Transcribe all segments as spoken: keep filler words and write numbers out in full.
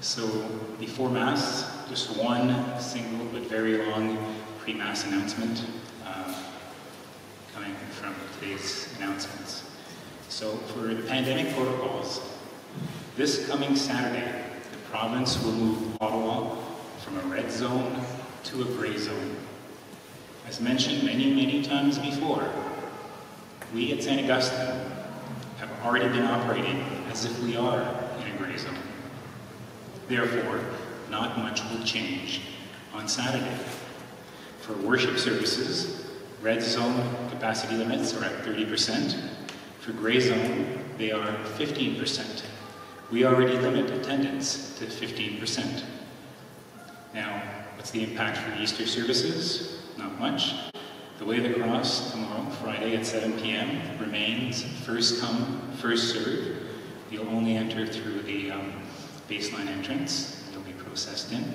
So before Mass, just one single but very long pre-Mass announcement uh, coming from today's announcements. So for the pandemic protocols, this coming Saturday, the province will move Ottawa from a red zone to a gray zone. As mentioned many, many times before, we at Saint Augustine have already been operating as if we are in a gray zone. Therefore, not much will change on Saturday. For worship services, red zone capacity limits are at thirty percent. For gray zone, they are fifteen percent. We already limit attendance to fifteen percent. Now, what's the impact for Easter services? Not much. The Way of the Cross tomorrow, Friday at seven p m remains first come, first serve. You'll only enter through the um, baseline entrance. You'll be processed in.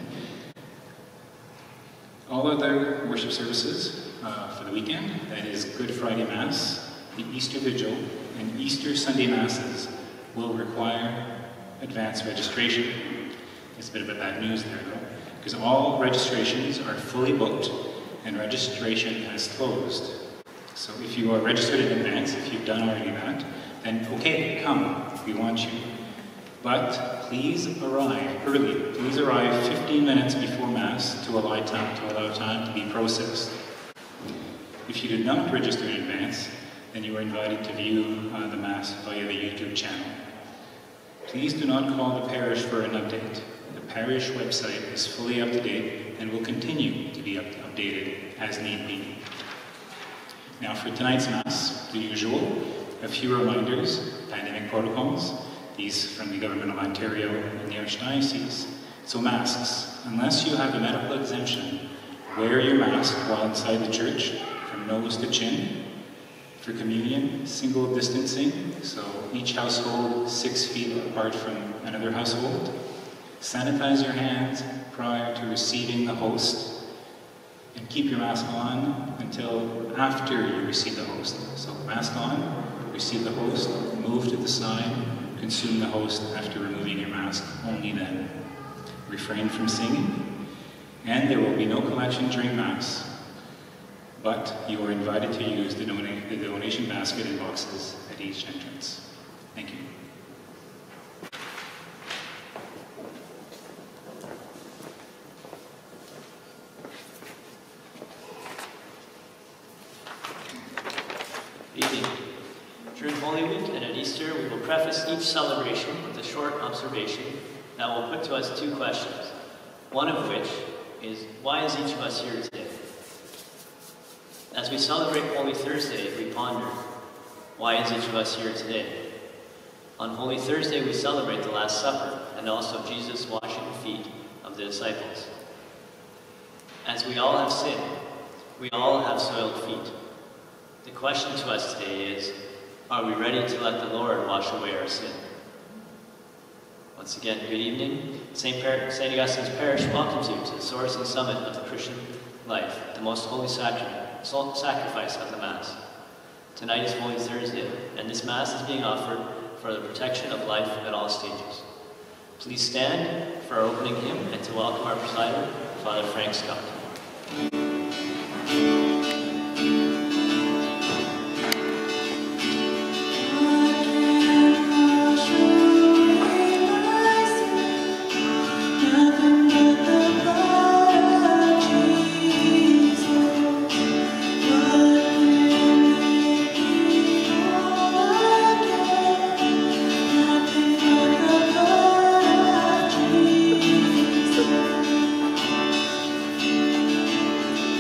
All other worship services uh, for the weekend, that is Good Friday Mass, the Easter Vigil, and Easter Sunday Masses will require advance registration. It's a bit of a bad news there though, because all registrations are fully booked and registration has closed. So if you are registered in advance, if you've done already that, then okay, come, we want you. But please arrive early. Please arrive fifteen minutes before Mass to allow time to, allow time to be processed. If you did not register in advance, then you are invited to view uh, the Mass via the YouTube channel. Please do not call the parish for an update. The parish website is fully up to date and will continue to be up updated as need be. Now for tonight's Mass, the usual, a few reminders, pandemic protocols, these from the Government of Ontario and the Archdiocese. So masks, unless you have a medical exemption, wear your mask while inside the church from nose to chin. For communion, single distancing, so each household six feet apart from another household. Sanitize your hands prior to receiving the host, and keep your mask on until after you receive the host. So mask on, receive the host, move to the side, consume the host after removing your mask, only then. Refrain from singing, and there will be no collection during Mass, but you are invited to use the, dona the donation basket and boxes at each entrance. Thank you. During Holy Week and at Easter, we will preface each celebration with a short observation that will put to us two questions, one of which is, why is each of us here today? As we celebrate Holy Thursday, we ponder, why is each of us here today? On Holy Thursday, we celebrate the Last Supper and also Jesus washing the feet of the disciples. As we all have sinned, we all have soiled feet. The question to us today is, are we ready to let the Lord wash away our sin? Once again, good evening. Saint Saint Augustine's Parish welcomes you to the source and summit of the Christian life, the most holy sacrament, sacrifice of the Mass. Tonight is Holy Thursday, and this Mass is being offered for the protection of life at all stages. Please stand for our opening hymn and to welcome our presider, Father Frank Scott. Thank you.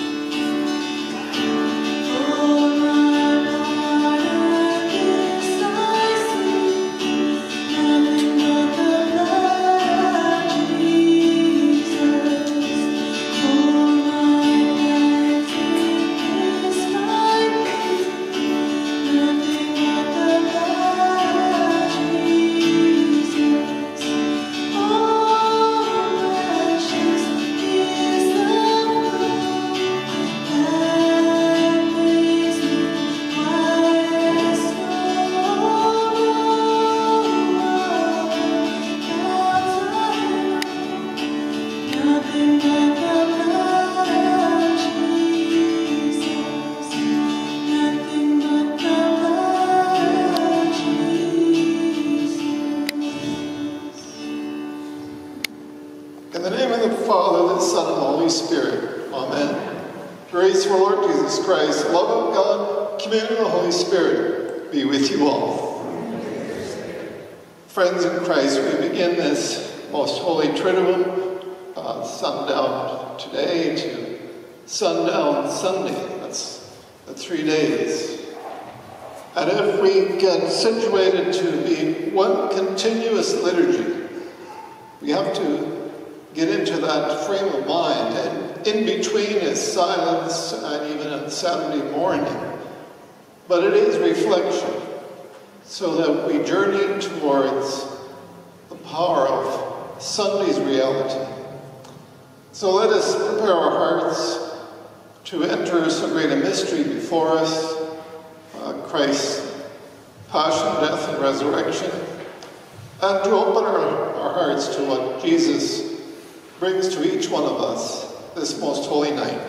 In the name of the Father, the Son, and the Holy Spirit. Amen. Grace of our Lord Jesus Christ, the love of God, communion of the Holy Spirit be with you all. Friends in Christ, we begin this most holy Triduum, uh, sundown today to sundown Sunday. That's the three days. And if we get situated to be one continuous liturgy, we have to get into that frame of mind, and in between is silence, and even on Saturday morning. But it is reflection, so that we journey towards the power of Sunday's reality. So let us prepare our hearts to enter so great a mystery before us, uh, Christ's passion, death, and resurrection, and to open our, our hearts to what Jesus brings to each one of us this most holy night.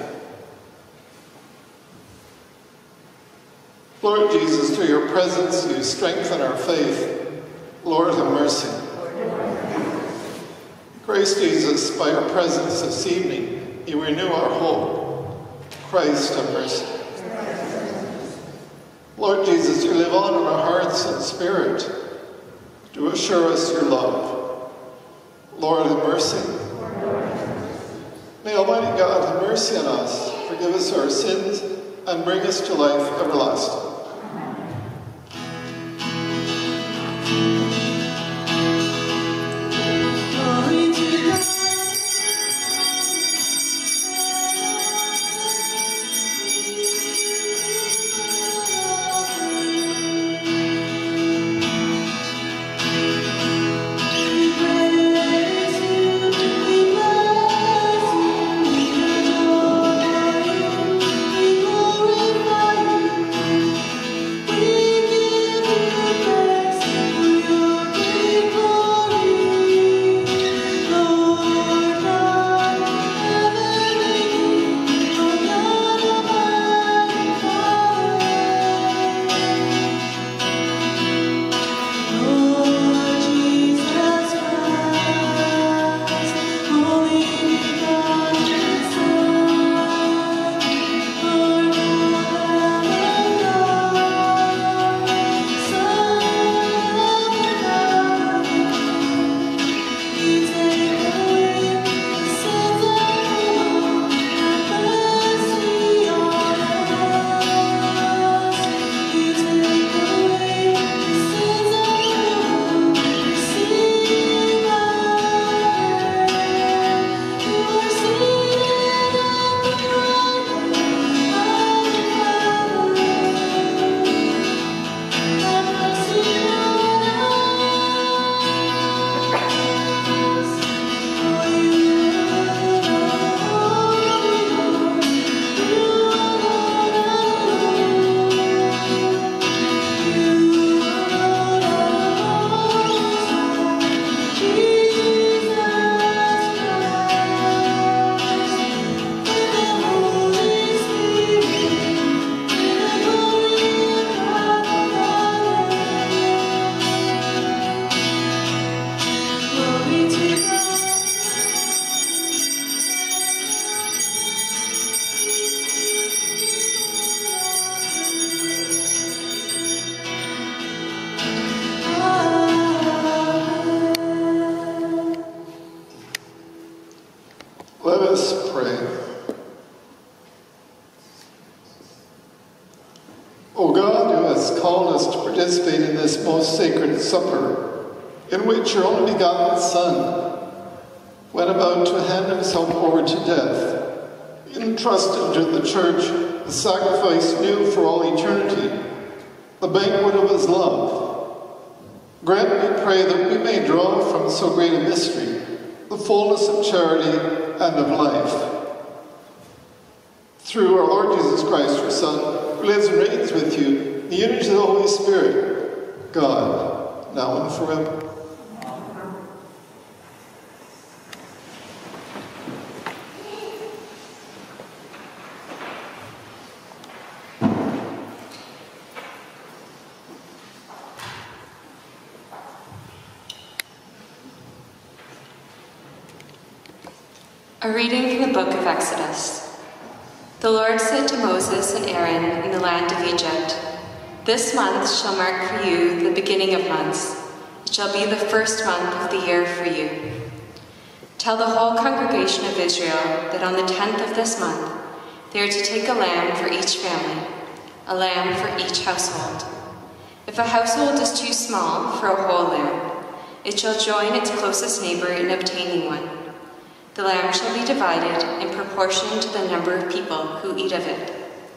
Lord Jesus, through your presence you strengthen our faith. Lord, have mercy. Christ Jesus, by your presence this evening, you renew our hope. Christ, have mercy. Lord Jesus, you live on in our hearts and spirit to assure us your love. Lord, have mercy. May Almighty God have mercy on us, forgive us our sins, and bring us to life everlasting. Let us pray. O God, who has called us to participate in this most sacred supper, in which your only begotten Son went about to hand himself over to death, entrusted to the Church the sacrifice new for all eternity, the banquet of his love. Grant, we pray, that we may draw from so great a mystery the fullness of charity and of life. Through our Lord Jesus Christ, your Son, who lives and reigns with you, in the unity of the Holy Spirit, God, now and forever. A reading from the book of Exodus. The Lord said to Moses and Aaron in the land of Egypt, "This month shall mark for you the beginning of months. It shall be the first month of the year for you. Tell the whole congregation of Israel that on the tenth of this month they are to take a lamb for each family, a lamb for each household. If a household is too small for a whole lamb, it shall join its closest neighbor in obtaining one. The lamb shall be divided in proportion to the number of people who eat of it.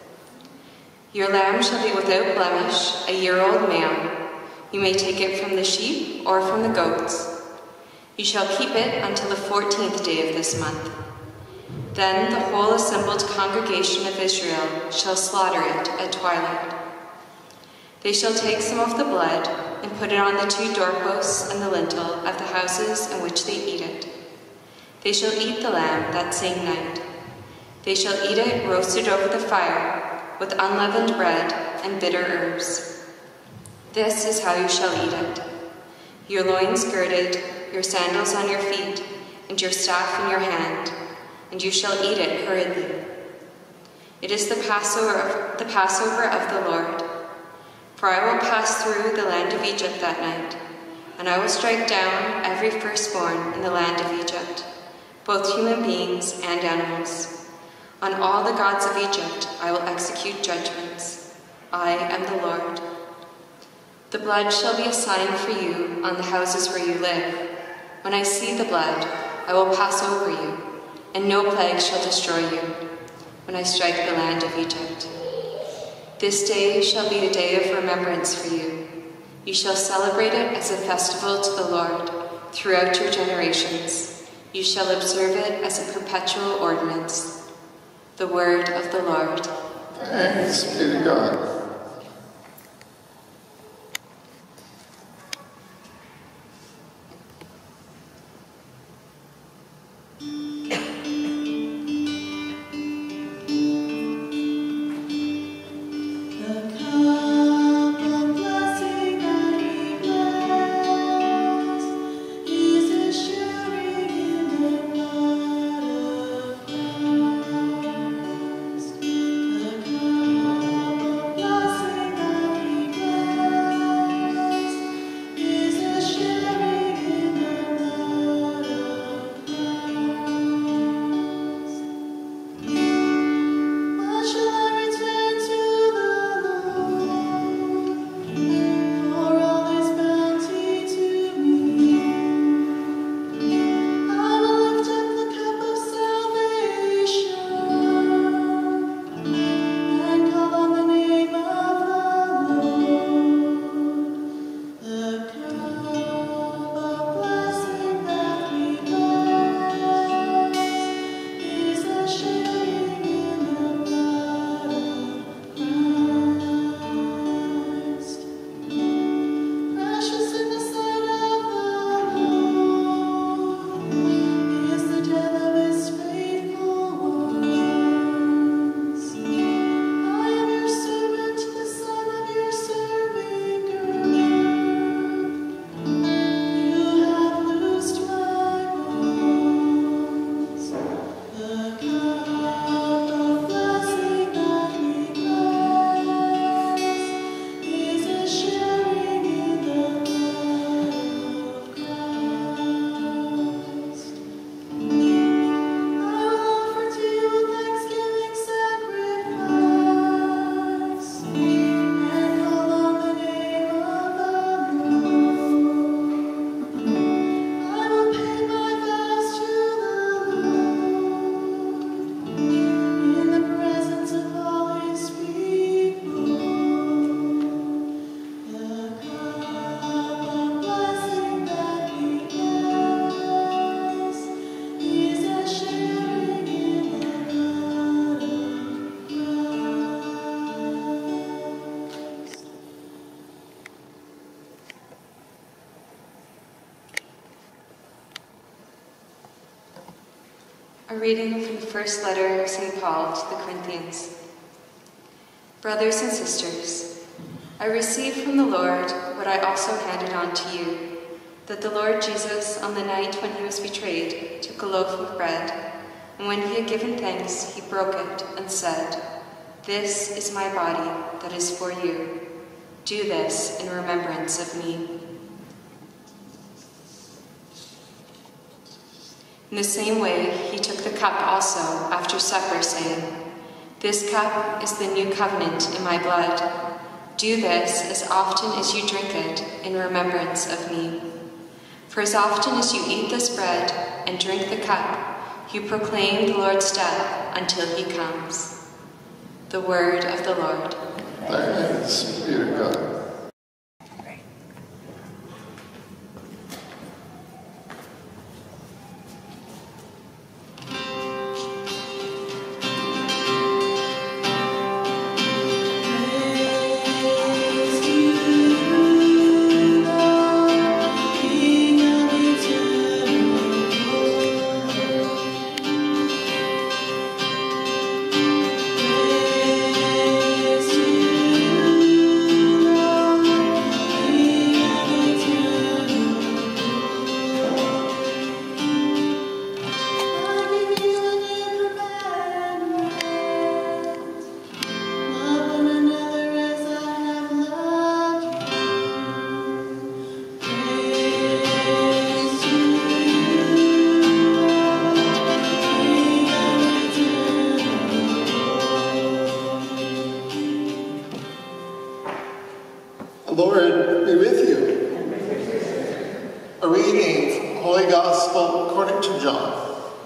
Your lamb shall be without blemish, a year-old male. You may take it from the sheep or from the goats. You shall keep it until the fourteenth day of this month. Then the whole assembled congregation of Israel shall slaughter it at twilight. They shall take some of the blood and put it on the two doorposts and the lintel of the houses in which they eat it. They shall eat the lamb that same night. They shall eat it roasted over the fire, with unleavened bread and bitter herbs. This is how you shall eat it: your loins girded, your sandals on your feet, and your staff in your hand, and you shall eat it hurriedly. It is the Passover of the, Passover of the Lord. For I will pass through the land of Egypt that night, and I will strike down every firstborn in the land of Egypt, both human beings and animals. On all the gods of Egypt I will execute judgments. I am the Lord. The blood shall be a sign for you on the houses where you live. When I see the blood, I will pass over you, and no plague shall destroy you when I strike the land of Egypt. This day shall be a day of remembrance for you. You shall celebrate it as a festival to the Lord throughout your generations. You shall observe it as a perpetual ordinance." The word of the Lord. Thanks be to God. A reading from the first letter of Saint Paul to the Corinthians. Brothers and sisters, I received from the Lord what I also handed on to you, that the Lord Jesus, on the night when he was betrayed, took a loaf of bread, And when he had given thanks, he broke it and said, "This is my body that is for you. Do this in remembrance of me." In the same way, he took the cup also after supper, saying, "This cup is the new covenant in my blood. Do this as often as you drink it in remembrance of me. For as often as you eat this bread and drink the cup, you proclaim the Lord's death until he comes." The word of the Lord. Thanks be to God. The Lord be with you. A reading from the Holy Gospel according to John.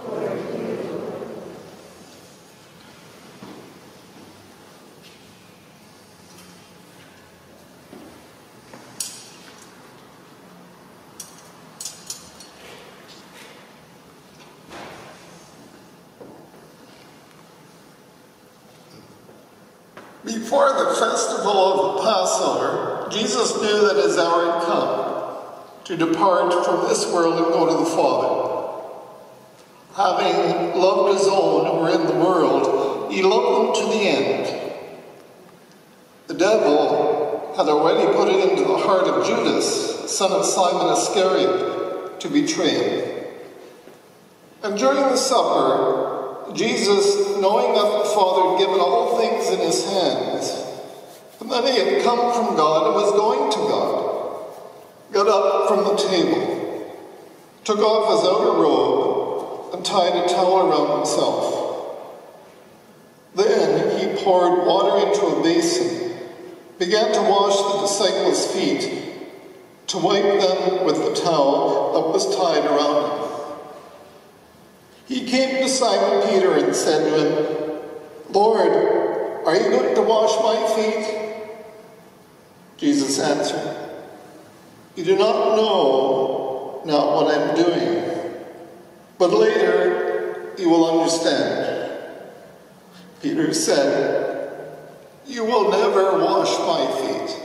Before the festival of the Passover, Jesus knew that his hour had come to depart from this world and go to the Father. Having loved his own who were in the world, he loved them to the end. The devil had already put it into the heart of Judas, son of Simon Iscariot, to betray him. And during the supper, Jesus, knowing that the Father had given all things in his hands, and that he had come from God and was going to God, got up from the table, took off his outer robe, and tied a towel around himself. Then he poured water into a basin, began to wash the disciples' feet, to wipe them with the towel that was tied around him. He came to Simon Peter and said to him, "Lord, are you going to wash my feet?" Jesus answered, "You do not know now what I'm doing, but later you will understand." Peter said, "You will never wash my feet."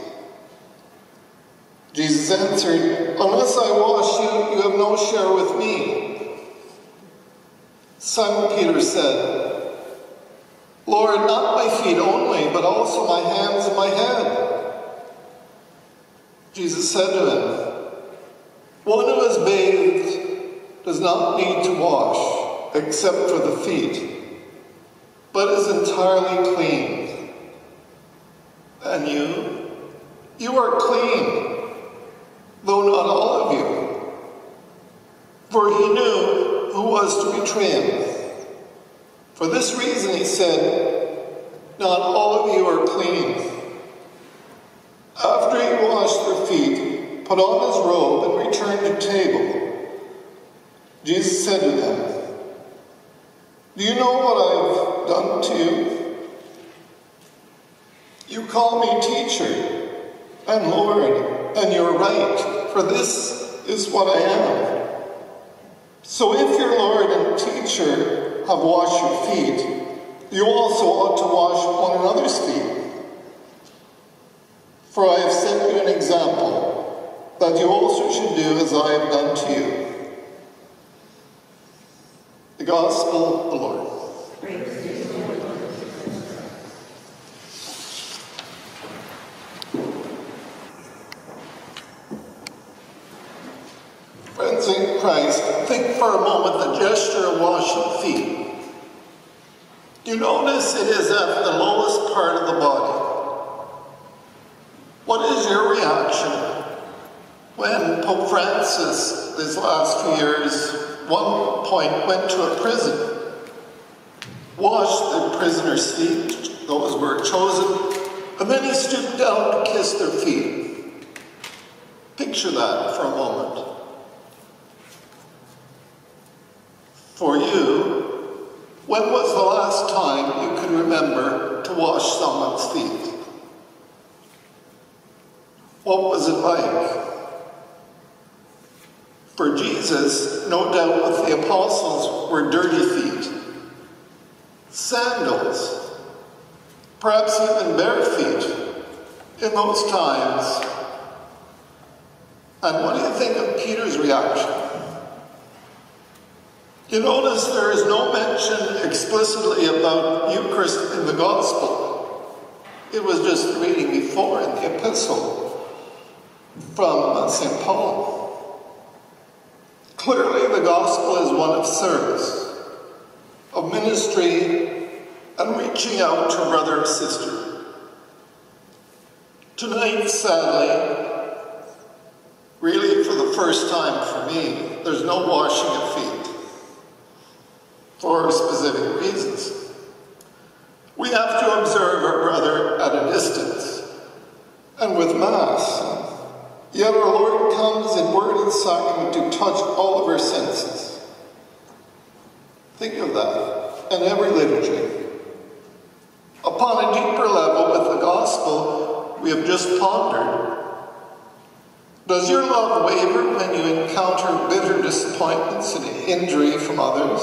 Jesus answered, "Unless I wash you, you have no share with me." Simon Peter said, "Lord, not my feet only, but also my hands and my head." Jesus said to him, "One who is bathed does not need to wash except for the feet, but is entirely clean. And you, you are clean, though not all of you." For he knew who was to betray him. For this reason he said, "Not all of you are clean." After he washed their feet, put on his robe, and returned to table, Jesus said to them, "Do you know what I've done to you? You call me teacher and Lord, and you're right, for this is what I am. So if your Lord and teacher have washed your feet, you also ought to wash one another's feet. For I have set you an example, that you also should do as I have done to you." The Gospel of the Lord. Friends in Christ, think for a moment the gesture of washing feet You notice it is at the lowest part of the body. What is your reaction when Pope Francis, these last few years, one point went to a prison, washed the prisoners' feet, those were chosen, and then he stooped down to kiss their feet. Picture that for a moment. For you, when was the last time you could remember to wash someone's feet? What was it like? For Jesus, no doubt with the apostles, were dirty feet, sandals, perhaps even bare feet in those times. And what do you think of Peter's reaction? You notice there is no mention explicitly about Eucharist in the Gospel. It was just reading before in the epistle from Saint Paul. Clearly the Gospel is one of service, of ministry, and reaching out to brother or sister. Tonight, sadly, really for the first time for me, there's no washing of feet. For specific reasons. We have to observe our brother at a distance and with Mass. Yet our Lord comes in word and sacrament to touch all of our senses. Think of that in every liturgy. Upon a deeper level with the Gospel we have just pondered, does your love waver when you encounter bitter disappointments and injury from others?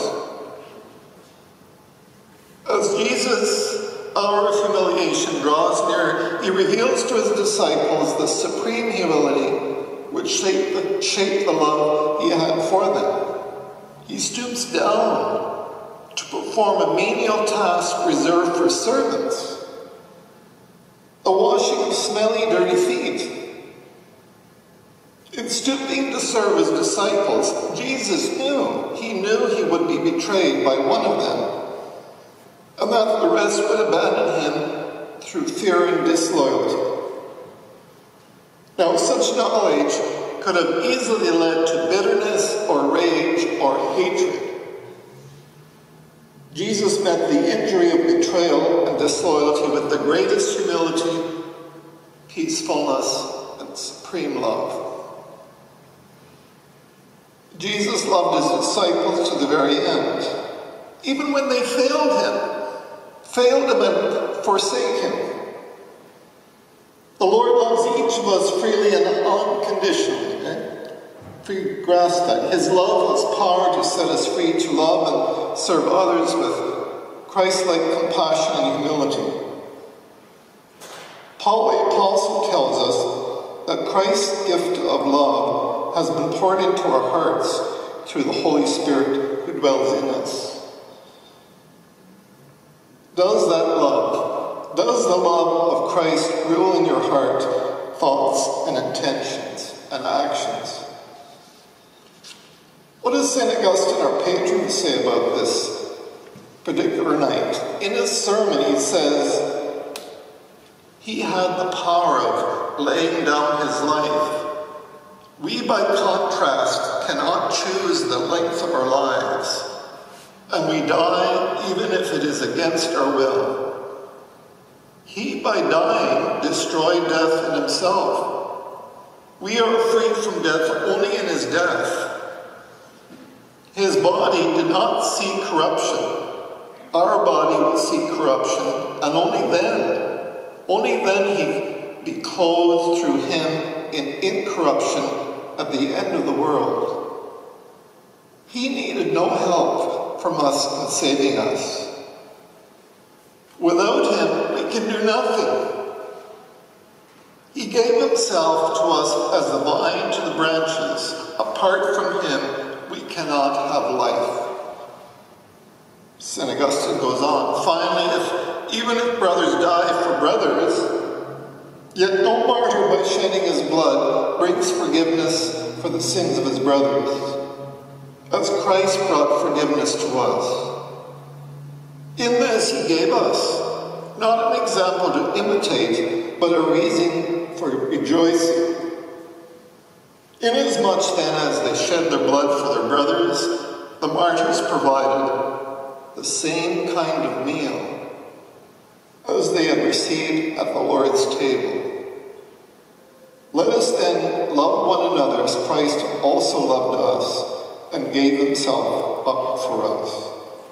As Jesus, our humiliation, draws near, he reveals to his disciples the supreme humility which shaped the, shaped the love he had for them. He stoops down to perform a menial task reserved for servants, the washing of smelly, dirty feet. In stooping to serve his disciples, Jesus knew, he knew he would be betrayed by one of them, and that the rest would abandon him through fear and disloyalty. Now, such knowledge could have easily led to bitterness or rage or hatred. Jesus met the injury of betrayal and disloyalty with the greatest humility, peacefulness, and supreme love. Jesus loved his disciples to the very end, even when they failed him. Failed him and forsake him. The Lord loves each of us freely and unconditionally. Eh? Free grasp that. His love has power to set us free to love and serve others with Christ-like compassion and humility. Paul the Apostle tells us that Christ's gift of love has been poured into our hearts through the Holy Spirit who dwells in us. Does that love, does the love of Christ rule in your heart, thoughts and intentions and actions? What does Saint Augustine, our patron, say about this particular night? In his sermon he says, he had the power of laying down his life. We, by contrast, cannot choose the length of our lives. And we die even if it is against our will. He, by dying, destroyed death in himself. We are free from death only in his death. His body did not see corruption. Our body will see corruption, and only then, only then he be clothed through him in incorruption at the end of the world. He needed no help from us in saving us. Without him, we can do nothing. He gave himself to us as the vine to the branches. Apart from him, we cannot have life. Saint Augustine goes on. Finally, if, even if brothers die for brothers, yet no martyr by shedding his blood brings forgiveness for the sins of his brothers, as Christ brought forgiveness to us. In this he gave us, not an example to imitate, but a reason for rejoicing. Inasmuch then as they shed their blood for their brothers, the martyrs provided the same kind of meal as they had received at the Lord's table. Let us then love one another as Christ also loved us and gave himself up for us.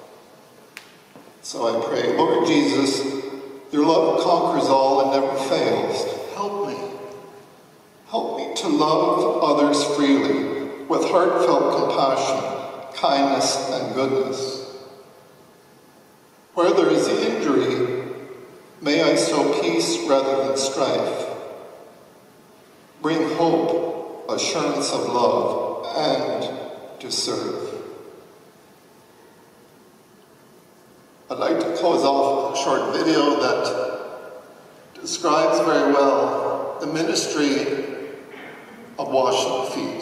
So I pray, Lord Jesus, your love conquers all and never fails. Help me. Help me to love others freely with heartfelt compassion, kindness, and goodness. Where there is injury, may I sow peace rather than strife. Bring hope, assurance of love, and to serve. I'd like to close off with a short video that describes very well the ministry of washing feet.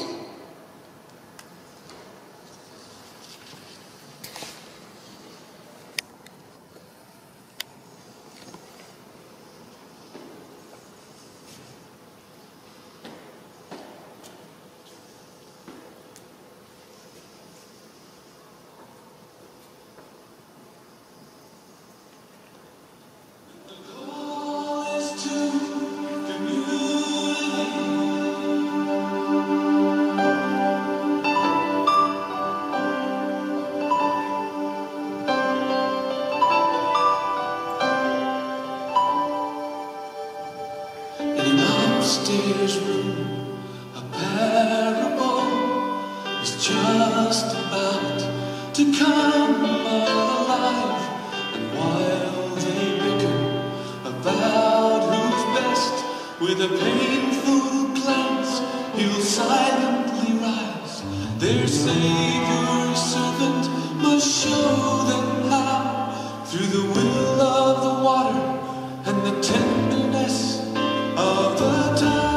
Upstairs room, a parable is just about to come alive. And while they bicker about who's best, with a painful glance he'll silently rise. Their Savior servant must show them how, through the will of the water and the tenderness of the town.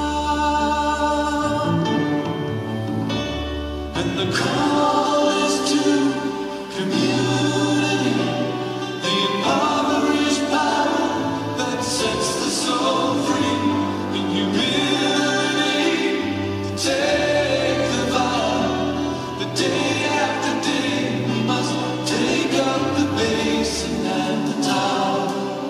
And the call is to community, the impoverished power that sets the soul free in humility, to take the vow that day after day we must take up the basin and the towel.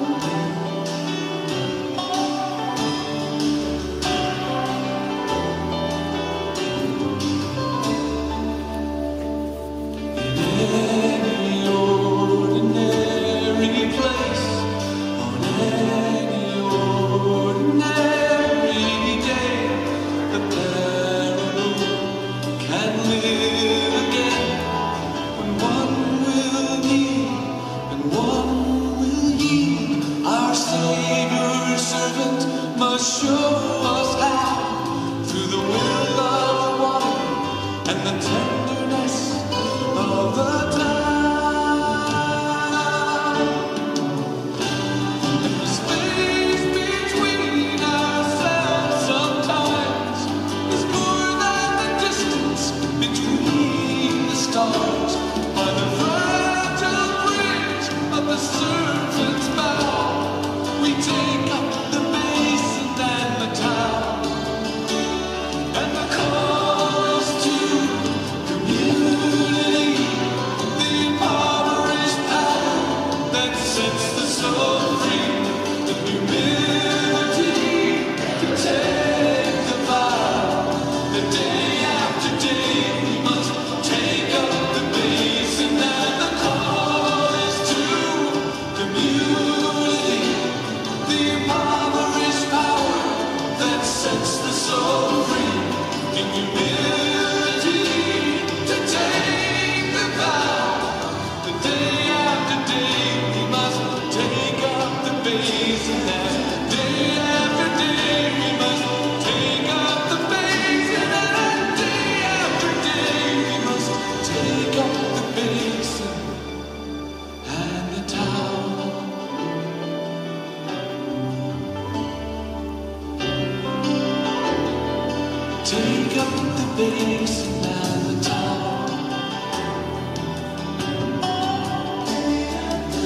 Must show us how, through the will of the water and the tenderness of the town. And the space between ourselves sometimes is more than the distance between the stars. By the fragile bridge of the serpent's bow, we take up the basin and the towel. And the call is to community, the impoverished power that sets the soul free, the humility to take the vow that day after day we must take up the basin. And the call is to community, the impoverished power that sets the soul free in humility, to take the vow that day after day we must take up the basin. And day after day we must take up the basin. And day after day we must take up the basin and the towel. Take up the basin and the towel.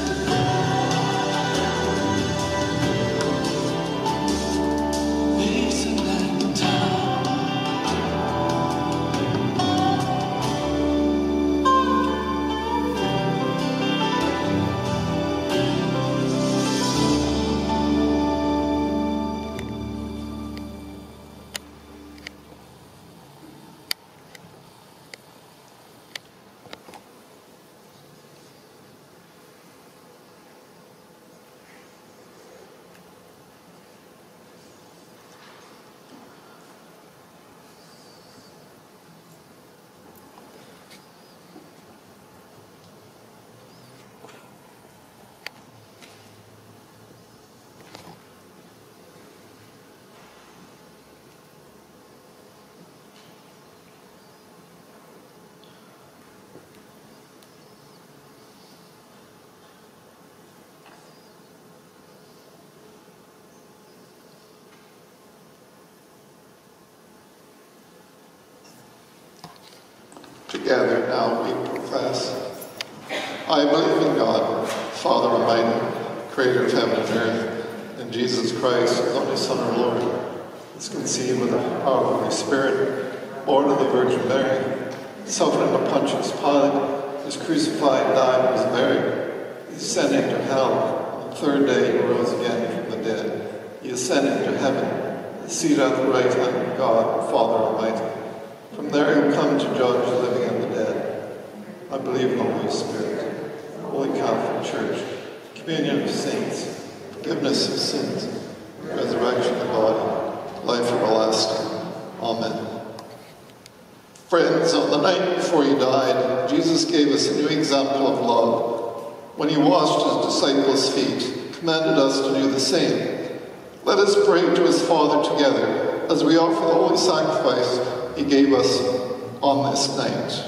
Together now we profess. I believe in God, Father Almighty, creator of heaven and earth, and Jesus Christ, his only Son, our Lord, was conceived with the power of the Holy Spirit, born of the Virgin Mary, suffered under Pontius Pilate, was crucified, died, and was buried. He descended into hell. On the third day he rose again from the dead. He ascended into heaven, seated at the right hand of God, Father Almighty. From there he will come to judge the living and the dead. I believe in the Holy Spirit, the Holy Catholic Church, communion of saints, forgiveness of sins, resurrection of the body, life everlasting. Amen. Friends, on the night before he died, Jesus gave us a new example of love. When he washed his disciples' feet, commanded us to do the same. Let us pray to his Father together as we offer the holy sacrifice he gave us on this night.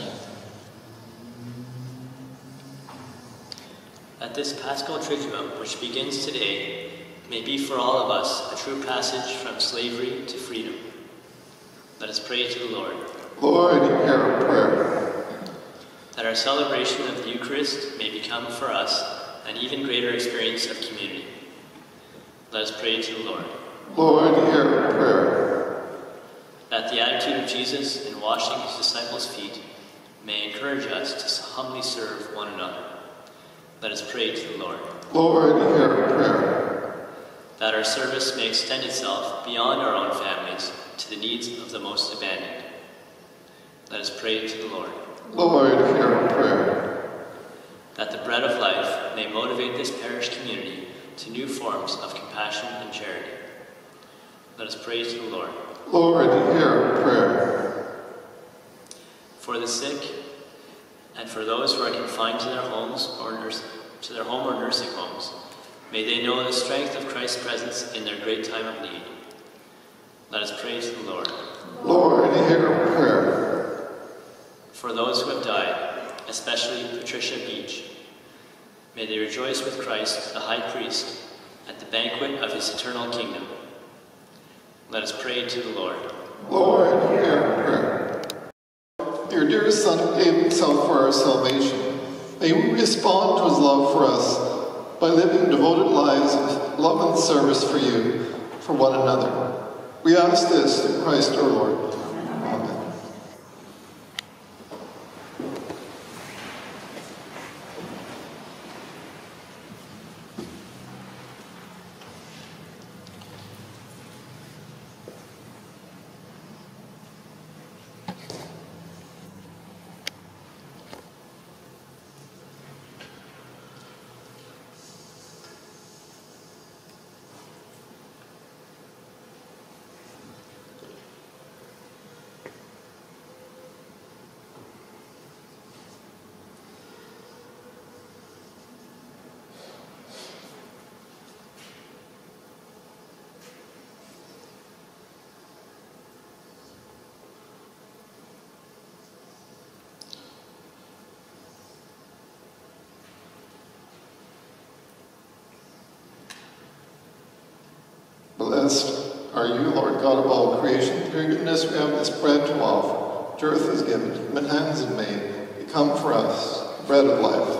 That this Paschal Triduum, which begins today, may be for all of us a true passage from slavery to freedom. Let us pray to the Lord. Lord, hear our prayer. That our celebration of the Eucharist may become for us an even greater experience of community. Let us pray to the Lord. Lord, hear our prayer. That the attitude of Jesus in washing his disciples' feet may encourage us to humbly serve one another. Let us pray to the Lord. Lord, hear our prayer. That our service may extend itself beyond our own families to the needs of the most abandoned. Let us pray to the Lord. Lord, hear our prayer. That the bread of life may motivate this parish community to new forms of compassion and charity. Let us pray to the Lord. Lord, hear our prayer. For the sick and for those who are confined to their homes or nurse, to their home or nursing homes, may they know the strength of Christ's presence in their great time of need. Let us pray to the Lord. Lord, hear our prayer. For those who have died, especially Patricia Beach, may they rejoice with Christ, the High Priest, at the banquet of his eternal kingdom. Let us pray to the Lord. Lord, hear our prayer. Your dear Son gave himself for our salvation. May we respond to his love for us by living devoted lives of love and service for you, for one another. We ask this through Christ our Lord. Amen. Blessed are you, Lord God of all creation. Through your goodness we have this bread to offer, which earth has given, human hands have made. Become for us the bread of life.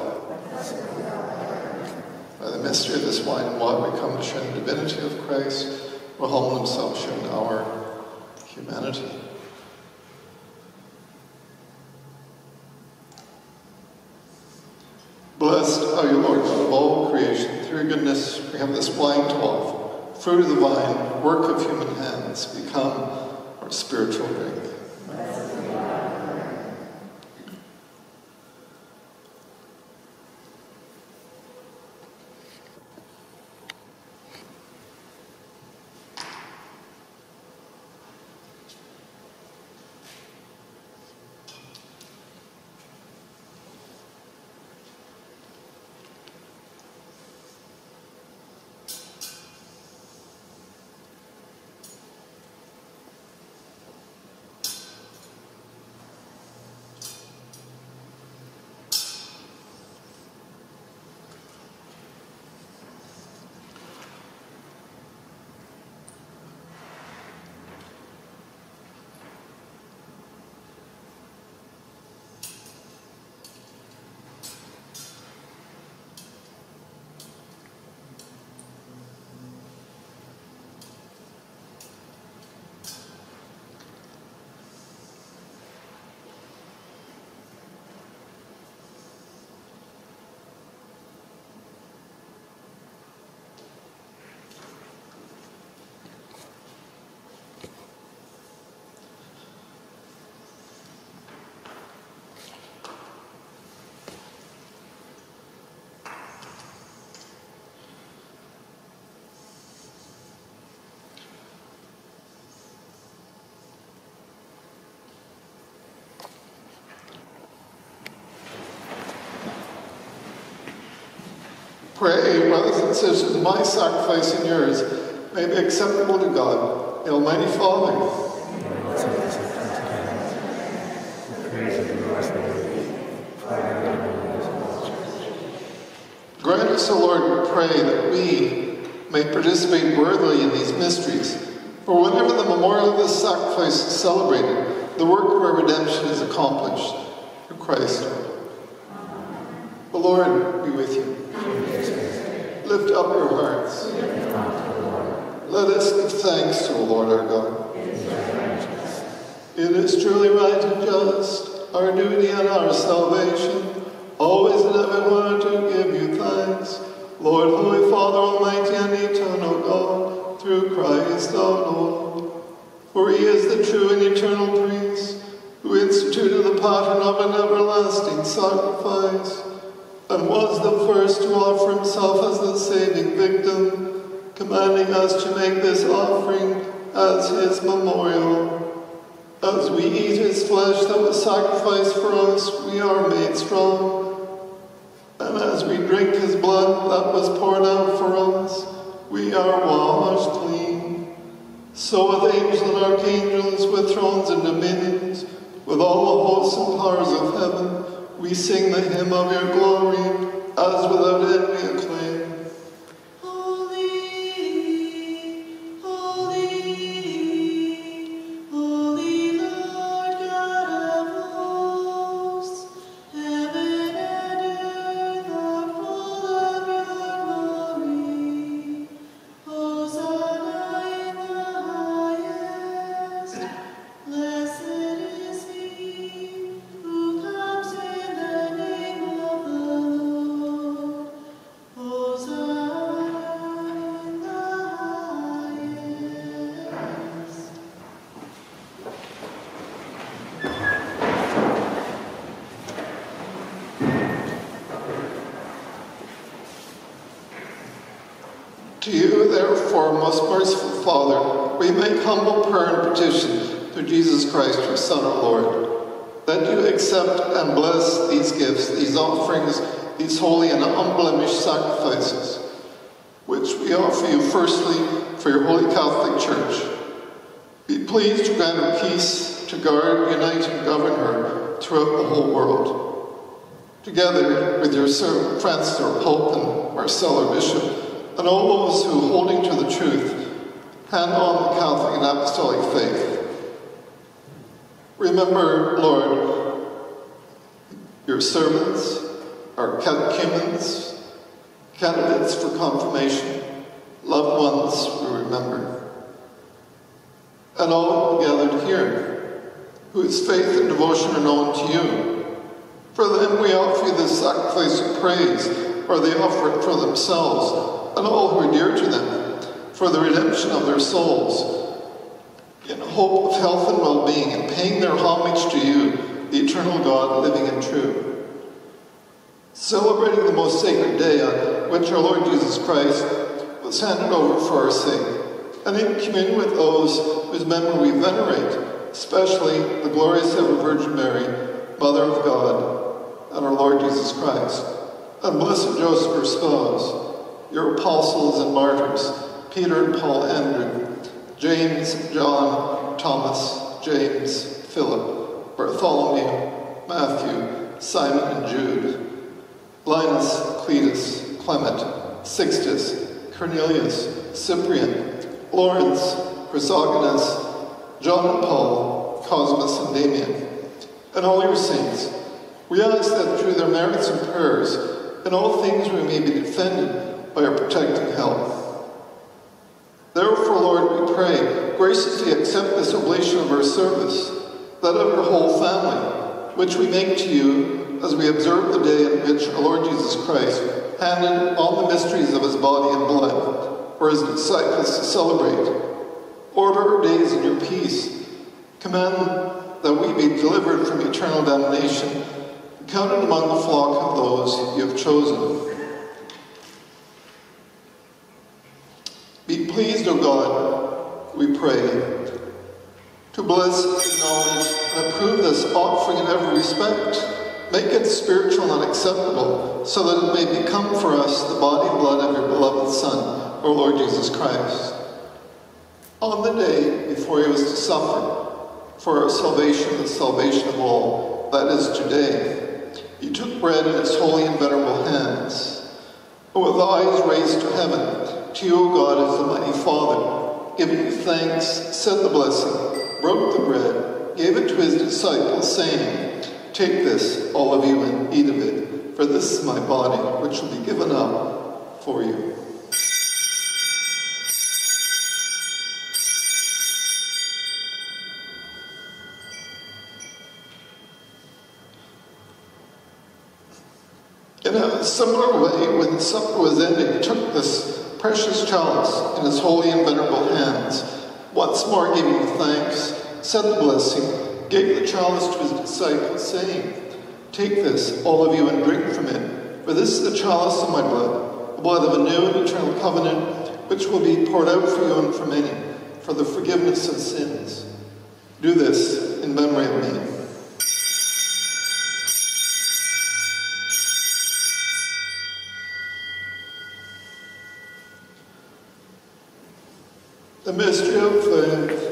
By the mystery of this wine and water we come to share the divinity of Christ, who humbled himself, sharing our humanity. Blessed are you, Lord God of all creation. Through your goodness we have this wine to offer, fruit of the vine, work of human hands, become our spiritual drink. Pray, brothers and sisters, my sacrifice and yours may be acceptable to God, the Almighty Father. Grant us, O Lord, we pray, that we may participate worthily in these mysteries. For whenever the memorial of this sacrifice is celebrated, the work of our redemption is accomplished. Through Christ. The Lord be with you. Lift up your hearts. Let us give thanks to the Lord our God. It is truly right and just, our duty and our salvation, always and everywhere to give you thanks, Lord, Holy Father, Almighty and eternal God, through Christ our Lord. For he is the true and eternal priest, who instituted the pattern of an everlasting sacrifice, and was the first to offer himself as the saving victim, commanding us to make this offering as his memorial. As we eat his flesh that was sacrificed for us, we are made strong. And as we drink his blood that was poured out for us, we are washed clean. So with angels and archangels, with thrones and dominions, with all the hosts and powers of heaven, we sing the hymn of your glory, as without end we acclaim. Holy, holy, holy Lord God of hosts, heaven and earth are full of your glory. Hosanna in the highest. Blessed is he who comes in the name of the Lord. Hosanna in the highest. To you, therefore, most merciful Father, we make humble prayer and petition through Jesus Christ, your Son, our Lord, that you accept and bless these gifts, these offerings, these holy and unblemished sacrifices, which we offer you firstly for your holy Catholic Church. Be pleased to grant her peace, to guard, unite, and govern her throughout the whole world. Together with your servant Francis, our Pope, and Marcel, our Bishop, and all those who, holding to the truth, hand on the Catholic and Apostolic faith. Remember, Lord, your servants, our catechumens, candidates for confirmation, loved ones we remember, and all gathered here, whose faith and devotion are known to you. For them we offer you this sacrifice of praise, or they offer it for themselves, and all who are dear to them, for the redemption of their souls, in hope of health and well-being, and paying their homage to you, the eternal God, living and true. Celebrating the most sacred day on which our Lord Jesus Christ was handed over for our sake, and in communion with those whose memory we venerate, especially the glorious ever Virgin Mary, Mother of God, and our Lord Jesus Christ, and blessed Joseph, her spouse, your apostles and martyrs, Peter and Paul, Andrew, James, John, Thomas, James, Philip, Bartholomew, Matthew, Simon and Jude, Linus, Cletus, Clement, Sixtus, Cornelius, Cyprian, Lawrence, Chrysogonus, John and Paul, Cosmas and Damian, and all your saints. We ask that through their merits and prayers, in all things we may be defended by your protecting help. Therefore, Lord, we pray, graciously accept this oblation of our service, that of your whole family, which we make to you as we observe the day in which our Lord Jesus Christ handed on the mysteries of his body and blood for his disciples to celebrate. Order our days in your peace. Command that we be delivered from eternal damnation, counted among the flock of those you have chosen. Be pleased, O God, we pray, to bless, acknowledge, and approve this offering in every respect, make it spiritual and acceptable, so that it may become for us the body and blood of your beloved Son, our Lord Jesus Christ. On the day before he was to suffer, for our salvation, the salvation of all, that is today, he took bread in his holy and venerable hands, and with eyes raised to heaven, to you, O God, as the mighty Father, giving you thanks, said the blessing, broke the bread, gave it to his disciples, saying, "Take this, all of you, and eat of it, for this is my body, which will be given up for you." In a similar way, when the supper was ended, he took this precious chalice in his holy and venerable hands, once more giving thanks, said the blessing, gave the chalice to his disciples, saying, "Take this, all of you, and drink from it, for this is the chalice of my blood, the blood of a new and eternal covenant, which will be poured out for you and for many, for the forgiveness of sins. Do this in memory of me." The mystery of faith.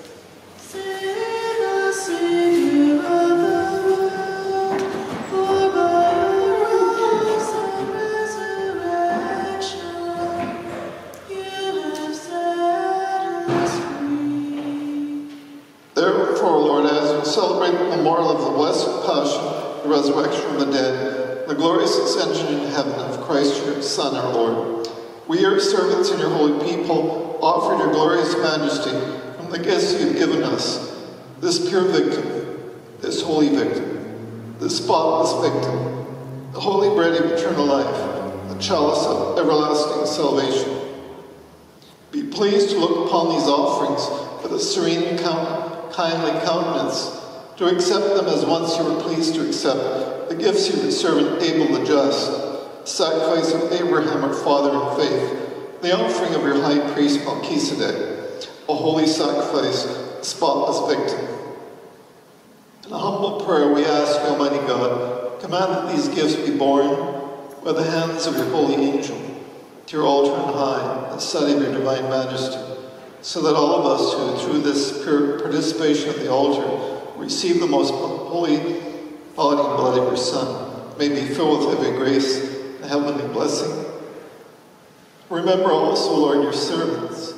Therefore, Lord, as we celebrate the memorial of the blessed passion, the resurrection from the dead, the glorious ascension into heaven of Christ your Son, our Lord, we, your servants and your holy people, offer your glorious majesty from the gifts you have given us, this pure victim, this holy victim, this spotless victim, the holy bread of eternal life, the chalice of everlasting salvation. Be pleased to look upon these offerings with a serene, count, kindly countenance, to accept them as once you were pleased to accept the gifts of your servant Abel the just, the sacrifice of Abraham our father in faith, the offering of your high priest Melchizedek, a holy sacrifice, a spotless victim. In a humble prayer we ask, Almighty God, command that these gifts be borne by the hands of your holy angel to your altar on high, the setting of your divine majesty, so that all of us who, through this pure participation at the altar, receive the most holy body and blood of your Son, may be filled with heavenly grace and heavenly blessing. Remember also, Lord, your servants,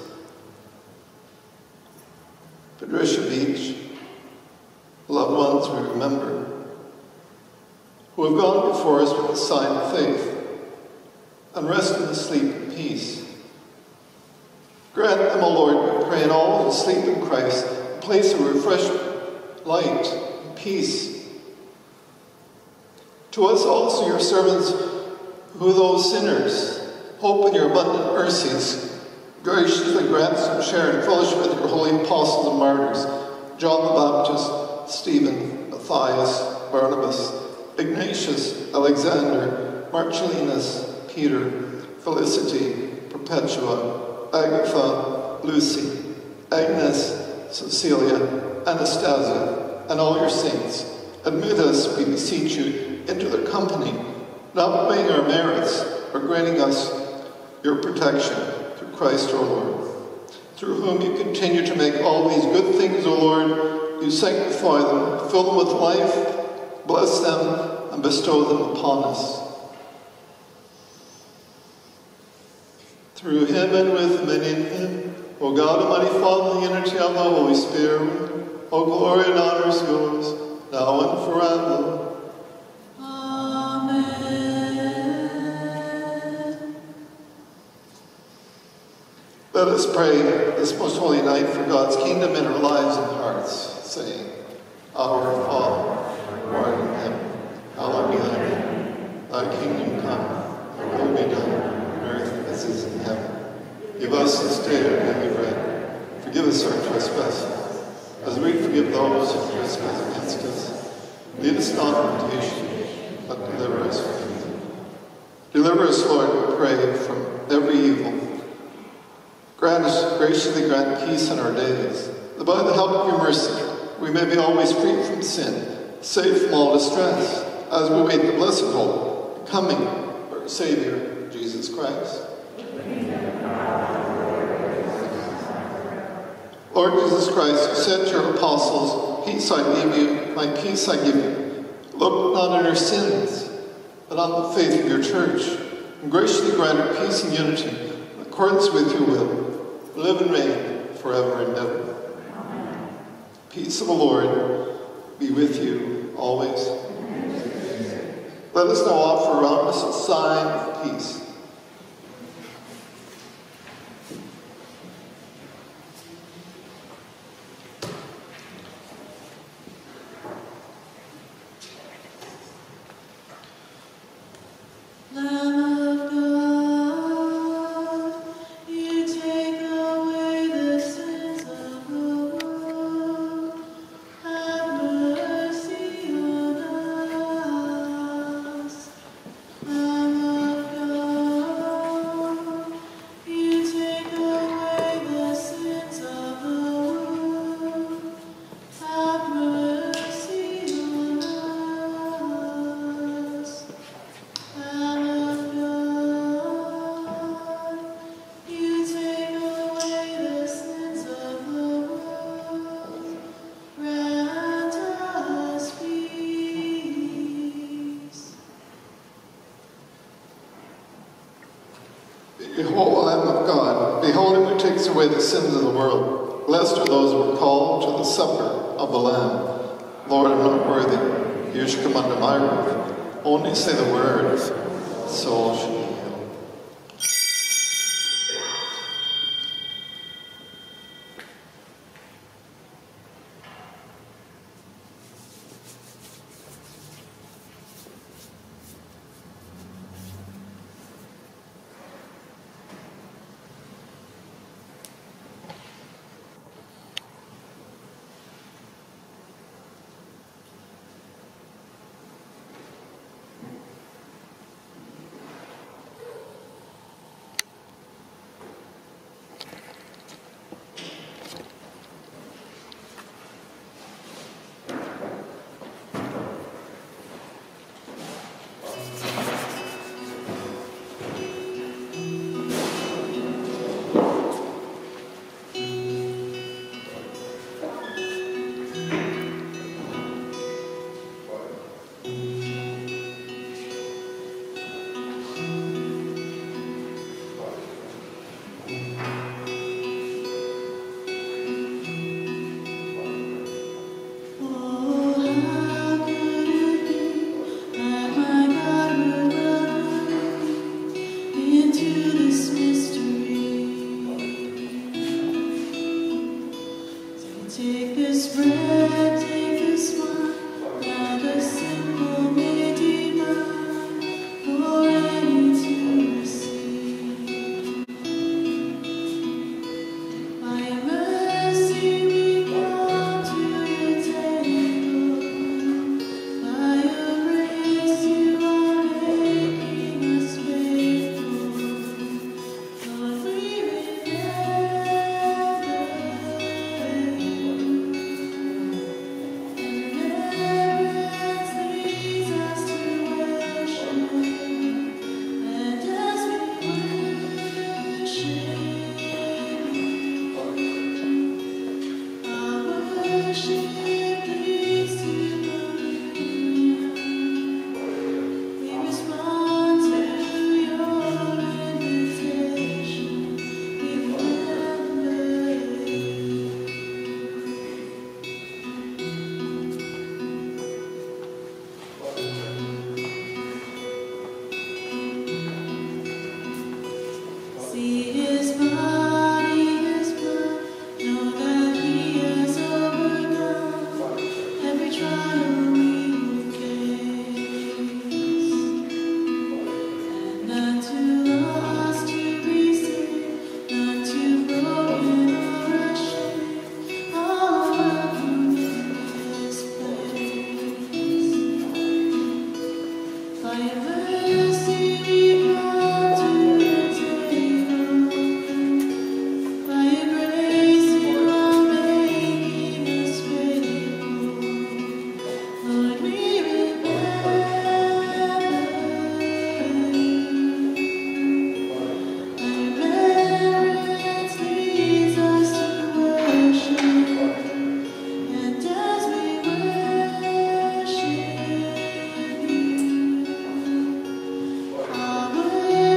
Patricia Beach, loved ones we remember, who have gone before us with the sign of faith, and rest in the sleep in peace. Grant them, O Lord, we pray, in all who sleep in Christ, a place of refreshment, light, and peace. To us also, your servants, who though sinners, hope in your abundant mercies, graciously grant some share in fellowship with your holy apostles and martyrs, John the Baptist, Stephen, Matthias, Barnabas, Ignatius, Alexander, Marcellinus, Peter, Felicity, Perpetua, Agatha, Lucy, Agnes, Cecilia, Anastasia, and all your saints. Admit us, we beseech you, into their company, not weighing our merits, or granting us your protection through Christ our Lord, through whom you continue to make all these good things, O Lord. You sanctify them, fill them with life, bless them, and bestow them upon us. Through him and with him and in him, O God, Almighty Father, in the unity of the Holy Spirit, all glory and honor is yours, now and forever. Let us pray this most holy night for God's kingdom in our lives and hearts, saying, Our Father, who art in heaven, hallowed be thy name. Thy kingdom come, thy will be done, on earth as it is in heaven. Give us this day our daily bread. Forgive us our trespasses, as we forgive those who trespass against us. Lead us not into temptation, but deliver us from evil. Deliver us, Lord, we pray, from every evil. Grant us, graciously grant peace in our days, that by the help of your mercy we may be always free from sin, safe from all distress, as we wait the blessed hope, the coming of our Savior, Jesus Christ. Lord Jesus Christ, you said to your apostles, "Peace I leave you, my peace I give you. Look not on our sins, but on the faith of your church, and graciously grant her peace and unity in accordance with your will, live and reign forever and ever." Peace of the Lord be with you always. Let us now offer around us a sign of peace. Behold the Lamb of God, behold him who takes away the sins of the world. Blessed are those who are called to the supper of the Lamb. Lord, I'm not worthy. You should come under my roof. Only say the word, soul shall be healed.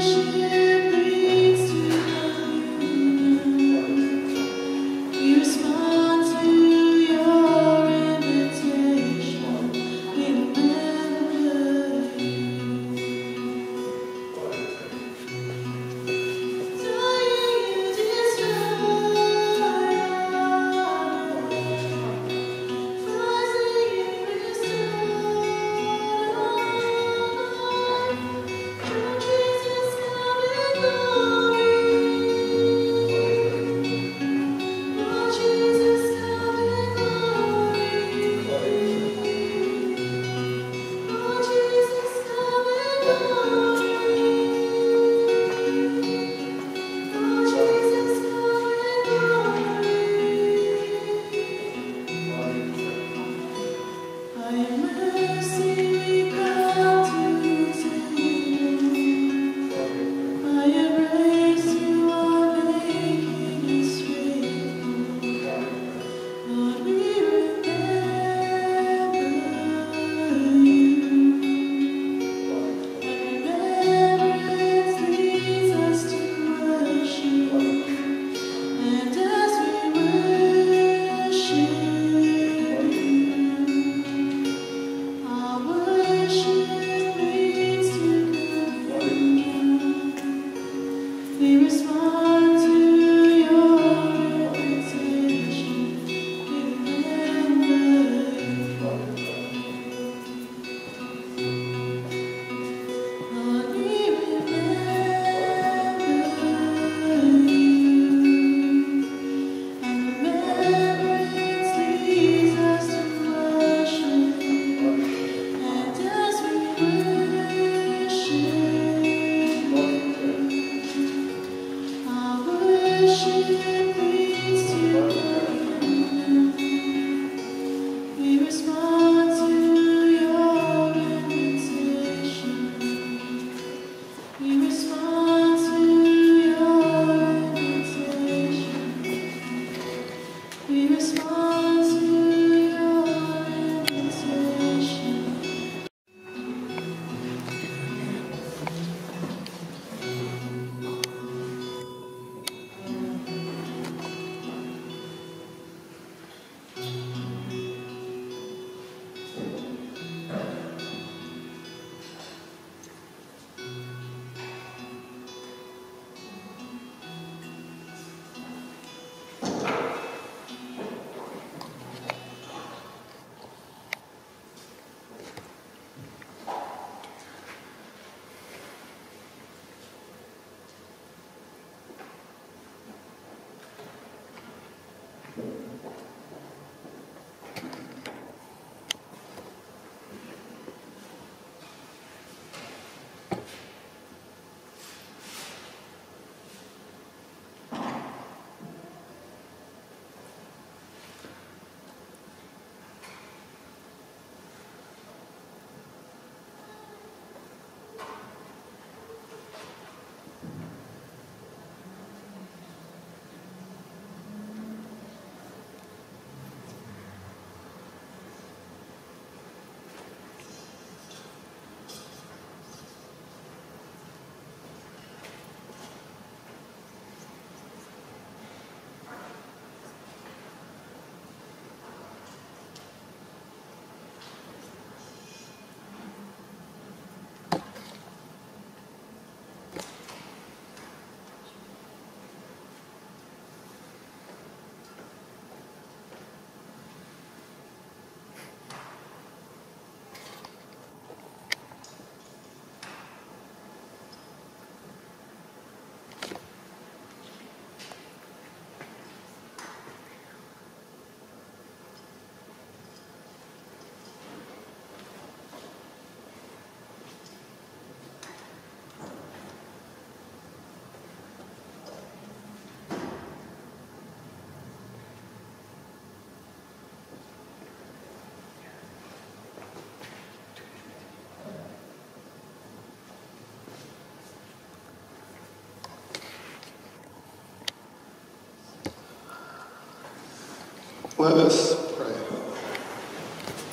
Let us pray.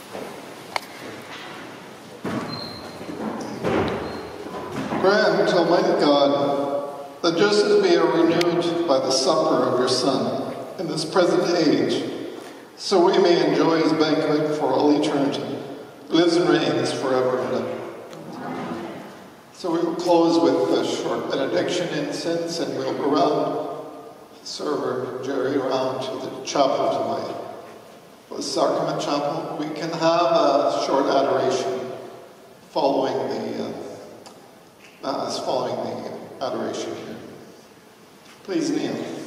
Grant, Almighty Almighty God, that just as we are renewed by the supper of your Son in this present age, so we may enjoy his banquet for all eternity, who lives and reigns forever and ever. So we will close with a short benediction incense, and we'll go around, server Jerry, around to the chapel tonight. The Sacrament Chapel. We can have a short adoration following the uh, Mass, following the adoration here. Please kneel.